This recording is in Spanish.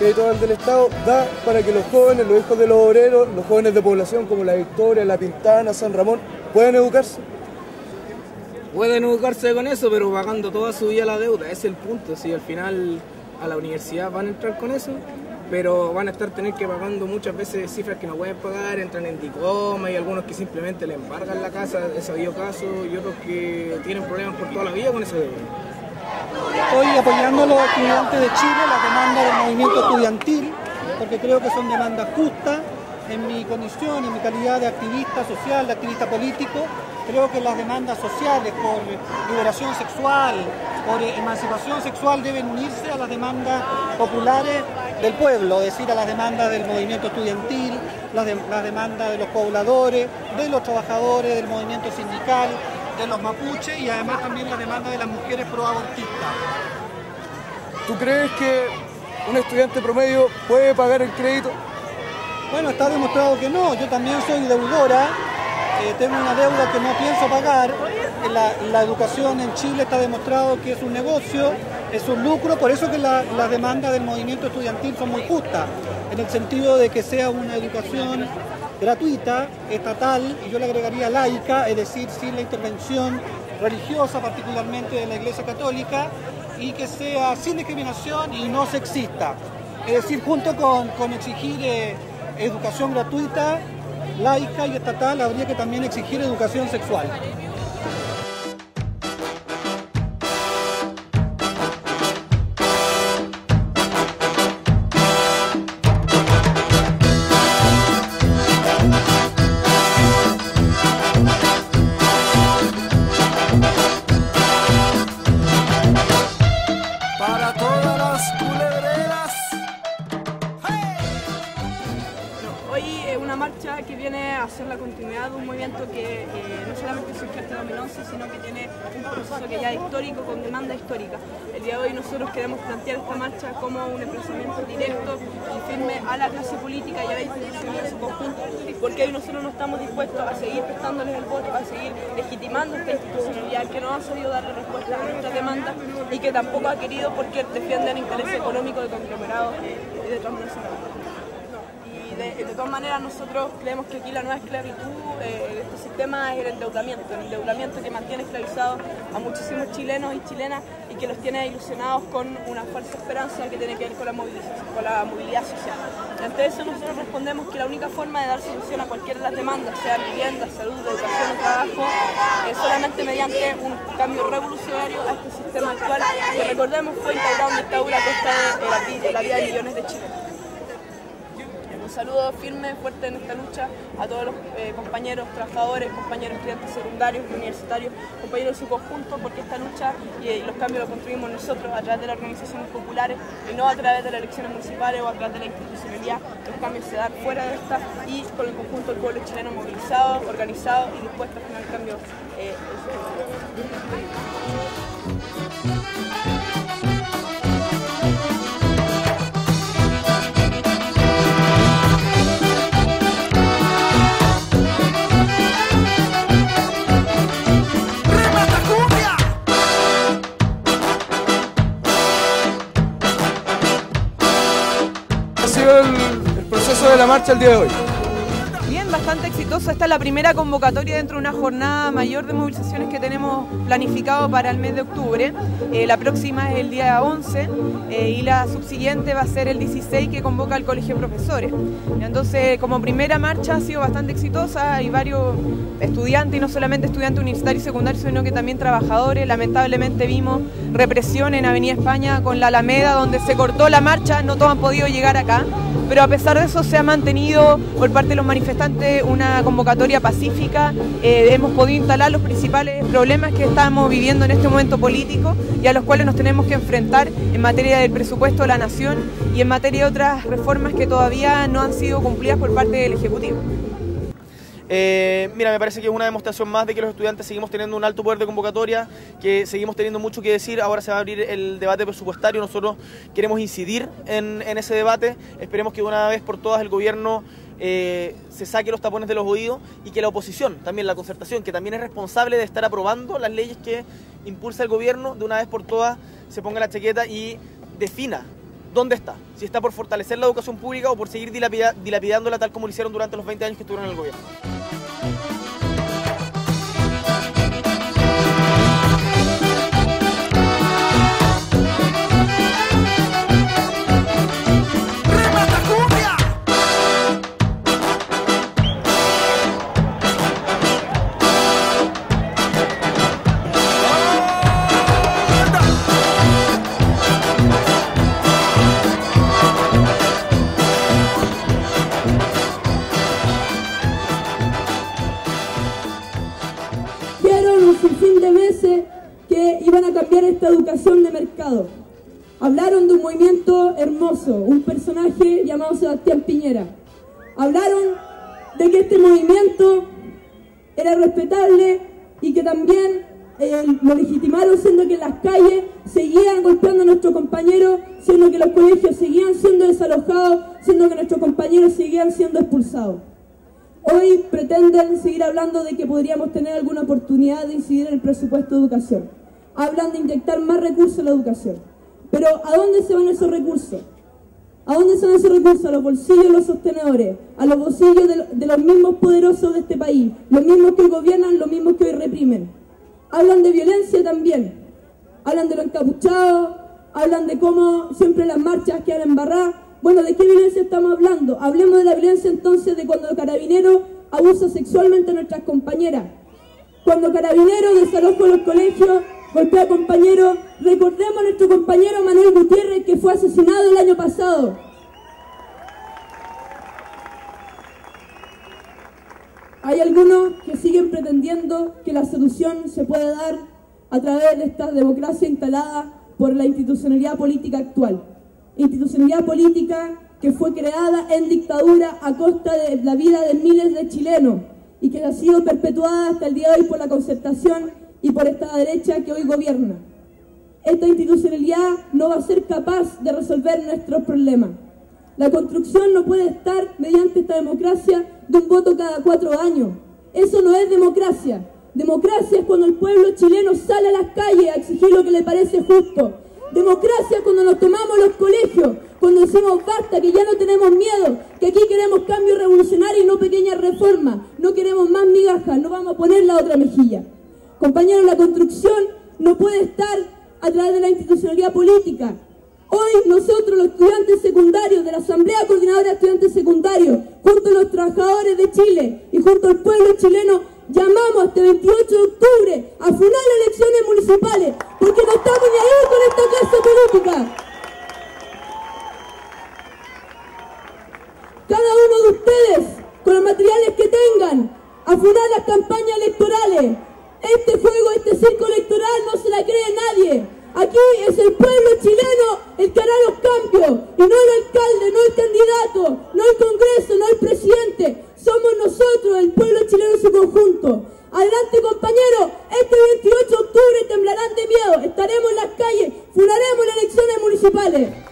crédito del Estado da para que los jóvenes, los hijos de los obreros, los jóvenes de población como La Victoria, La Pintana, San Ramón, puedan educarse? Pueden educarse con eso, pero pagando toda su vida la deuda, ese es el punto. Si al final a la universidad van a entrar con eso, pero van a tener que pagando muchas veces cifras que no pueden pagar, entran en Dicoma, y algunos que simplemente le embargan la casa, he sabido casos, y otros que tienen problemas por toda la vida con esa deuda. Estoy apoyando a los estudiantes de Chile, las demandas del movimiento estudiantil, porque creo que son demandas justas. En mi condición, en mi calidad de activista social, de activista político, creo que las demandas sociales por liberación sexual, por emancipación sexual deben unirse a las demandas populares del pueblo, es decir, a las demandas del movimiento estudiantil, las demandas de los pobladores, de los trabajadores, del movimiento sindical, de los mapuches y además también las demandas de las mujeres proabortistas. ¿Tú crees que un estudiante promedio puede pagar el crédito? Bueno, está demostrado que no. Yo también soy deudora, tengo una deuda que no pienso pagar. La educación en Chile está demostrado que es un negocio, es un lucro, por eso que las demandas del movimiento estudiantil son muy justas, en el sentido de que sea una educación gratuita, estatal, y yo le agregaría laica, es decir, sin la intervención religiosa, particularmente de la Iglesia Católica, y que sea sin discriminación y no sexista. Es decir, junto con exigir educación gratuita, laica y estatal, habría que también exigir educación sexual. Para todas las culebreras. Hoy es una marcha que viene a ser la continuidad de un movimiento que no solamente surgió hasta 2011, sino que tiene un proceso que ya es histórico, con demanda histórica. El día de hoy nosotros queremos plantear esta marcha como un emplazamiento directo y firme a la clase política y a la institución en su conjunto, porque hoy nosotros no estamos dispuestos a seguir prestándoles el voto, a seguir legitimando esta institucionalidad que no ha sabido darle respuesta a nuestras demandas y que tampoco ha querido porque defienden intereses económicos de conglomerados y de transnacionales. De todas maneras, nosotros creemos que aquí la nueva esclavitud de este sistema es el endeudamiento que mantiene esclavizados a muchísimos chilenos y chilenas y que los tiene ilusionados con una falsa esperanza que tiene que ver con la movilidad social. Ante eso nosotros respondemos que la única forma de dar solución a cualquiera de las demandas, sea vivienda, salud, educación o trabajo, es solamente mediante un cambio revolucionario a este sistema actual que, recordemos, fue instaurado en dictadura a costa de la vida de millones de chilenos. Un saludo firme, fuerte en esta lucha a todos los compañeros trabajadores, compañeros estudiantes secundarios, universitarios, compañeros en su conjunto, porque esta lucha y los cambios los construimos nosotros a través de las organizaciones populares y no a través de las elecciones municipales o a través de la institucionalidad. Los cambios se dan fuera de esta y con el conjunto del pueblo chileno movilizado, organizado y dispuesto a generar cambios. El proceso de la marcha el día de hoy? Bien, bastante exitosa. Esta es la primera convocatoria dentro de una jornada mayor de movilizaciones que tenemos planificado para el mes de octubre. La próxima es el día 11 y la subsiguiente va a ser el 16, que convoca al Colegio de Profesores. Entonces, como primera marcha ha sido bastante exitosa. Hay varios estudiantes, y no solamente estudiantes universitarios y secundarios, sino que también trabajadores. Lamentablemente vimos represión en Avenida España con la Alameda, donde se cortó la marcha, no todos han podido llegar acá. Pero a pesar de eso se ha mantenido por parte de los manifestantes una convocatoria pacífica. Hemos podido instalar los principales problemas que estamos viviendo en este momento político y a los cuales nos tenemos que enfrentar en materia del presupuesto de la nación y en materia de otras reformas que todavía no han sido cumplidas por parte del Ejecutivo. Mira, me parece que es una demostración más de que los estudiantes seguimos teniendo un alto poder de convocatoria, que seguimos teniendo mucho que decir. Ahora se va a abrir el debate presupuestario, nosotros queremos incidir en ese debate. Esperemos que de una vez por todas el gobierno se saque los tapones de los oídos y que la oposición, también la concertación, que también es responsable de estar aprobando las leyes que impulsa el gobierno, de una vez por todas se ponga la chaqueta y defina ¿dónde está? Si está por fortalecer la educación pública o por seguir dilapidándola tal como lo hicieron durante los 20 años que estuvieron en el gobierno. Que iban a cambiar esta educación de mercado. Hablaron de un movimiento hermoso, un personaje llamado Sebastián Piñera. Hablaron de que este movimiento era respetable y que también lo legitimaron, siendo que en las calles seguían golpeando a nuestros compañeros, siendo que los colegios seguían siendo desalojados, siendo que nuestros compañeros seguían siendo expulsados. Hoy pretenden seguir hablando de que podríamos tener alguna oportunidad de incidir en el presupuesto de educación. Hablan de inyectar más recursos a la educación. Pero ¿a dónde se van esos recursos? ¿A dónde se van esos recursos? A los bolsillos de los sostenedores, a los bolsillos de los mismos poderosos de este país, los mismos que hoy gobiernan, los mismos que hoy reprimen. Hablan de violencia también. Hablan de los encapuchados, hablan de cómo siempre las marchas quedan embarradas. Bueno, ¿de qué violencia estamos hablando? Hablemos de la violencia entonces de cuando el carabinero abusa sexualmente a nuestras compañeras. Cuando Carabineros desaloja los colegios, golpea a compañeros. Recordemos a nuestro compañero Manuel Gutiérrez, que fue asesinado el año pasado. Hay algunos que siguen pretendiendo que la solución se puede dar a través de esta democracia instalada por la institucionalidad política actual. Institucionalidad política que fue creada en dictadura a costa de la vida de miles de chilenos y que ha sido perpetuada hasta el día de hoy por la Concertación y por esta derecha que hoy gobierna. Esta institucionalidad no va a ser capaz de resolver nuestros problemas. La construcción no puede estar mediante esta democracia de un voto cada 4 años. Eso no es democracia. Democracia es cuando el pueblo chileno sale a las calles a exigir lo que le parece justo. Democracia es cuando nos tomamos los colegios, cuando decimos basta, que ya no tenemos miedo, que aquí queremos cambio revolucionario y no pequeñas reformas, no queremos más migajas, no vamos a poner la otra mejilla. Compañeros, la construcción no puede estar a través de la institucionalidad política. Hoy nosotros, los estudiantes secundarios de la Asamblea Coordinadora de Estudiantes Secundarios, junto a los trabajadores de Chile y junto al pueblo chileno, llamamos este 28 de octubre a funar las elecciones municipales, porque no estamos ni ahí con esta clase política. Cada uno de ustedes, con los materiales que tengan, a funar las campañas electorales. Este juego, este circo electoral no se la cree nadie. Aquí es el pueblo chileno el que hará los cambios, y no el alcalde, no el candidato, no el Congreso, no el presidente. Somos nosotros, el pueblo chileno en su conjunto. Adelante, compañeros, este 28 de octubre temblarán de miedo, estaremos en las calles, funaremos las elecciones municipales.